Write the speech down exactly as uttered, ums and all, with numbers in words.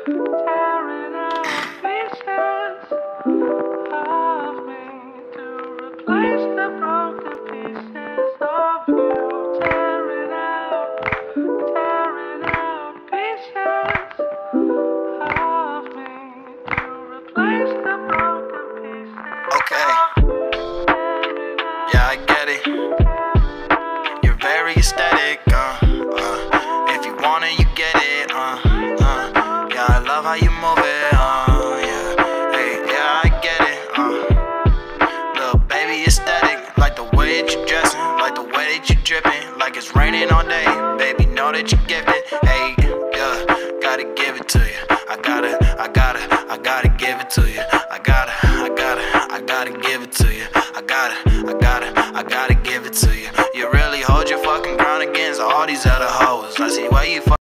tearing out pieces of me to replace the broken pieces of you. Tearing out, tearing out pieces of me to replace the broken pieces. Okay. Yeah, I get it. You're very aesthetic, uh, uh. If you want it, you get it, uh, uh. Yeah, I love how you move it, uh, yeah. Hey, yeah, I get it, uh. Little baby aesthetic, like the way that you dressing, like the way that you dripping, like it's raining all day. Baby, know that you gifted, hey, yeah, gotta give it to you. I gotta, I gotta, I gotta give it to you. I gotta, I gotta, I gotta give it to you. I gotta, I gotta, I gotta give it to you. You really hold your fucking ground against all these other hoes. I see why you fuck